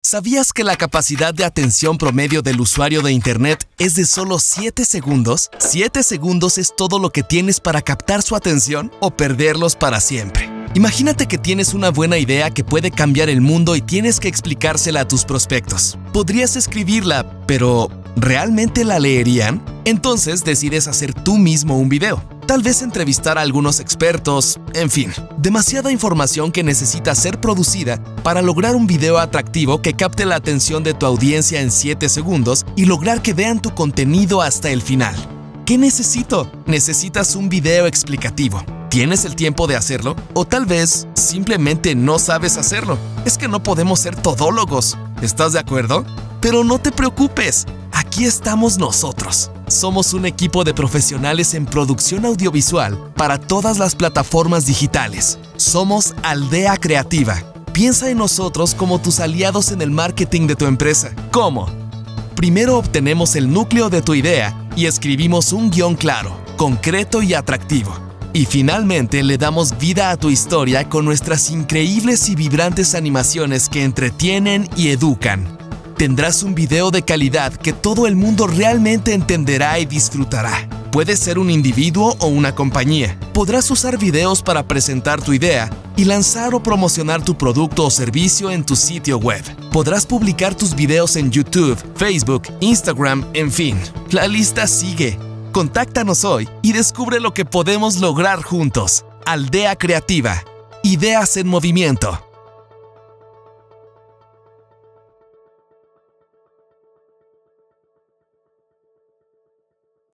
¿Sabías que la capacidad de atención promedio del usuario de Internet es de solo 7 segundos? 7 segundos es todo lo que tienes para captar su atención o perderlos para siempre. Imagínate que tienes una buena idea que puede cambiar el mundo y tienes que explicársela a tus prospectos. Podrías escribirla, pero ¿realmente la leerían? Entonces decides hacer tú mismo un video. Tal vez entrevistar a algunos expertos, en fin, demasiada información que necesita ser producida para lograr un video atractivo que capte la atención de tu audiencia en 7 segundos y lograr que vean tu contenido hasta el final. ¿Qué necesito? Necesitas un video explicativo. ¿Tienes el tiempo de hacerlo? O tal vez simplemente no sabes hacerlo. Es que no podemos ser todólogos. ¿Estás de acuerdo? Pero no te preocupes. Aquí estamos nosotros. Somos un equipo de profesionales en producción audiovisual para todas las plataformas digitales. Somos Aldea Creativa. Piensa en nosotros como tus aliados en el marketing de tu empresa. ¿Cómo? Primero obtenemos el núcleo de tu idea y escribimos un guión claro, concreto y atractivo. Y finalmente le damos vida a tu historia con nuestras increíbles y vibrantes animaciones que entretienen y educan. Tendrás un video de calidad que todo el mundo realmente entenderá y disfrutará. Puede ser un individuo o una compañía. Podrás usar videos para presentar tu idea y lanzar o promocionar tu producto o servicio en tu sitio web. Podrás publicar tus videos en YouTube, Facebook, Instagram, en fin. La lista sigue. Contáctanos hoy y descubre lo que podemos lograr juntos. Aldea Creativa. Ideas en movimiento.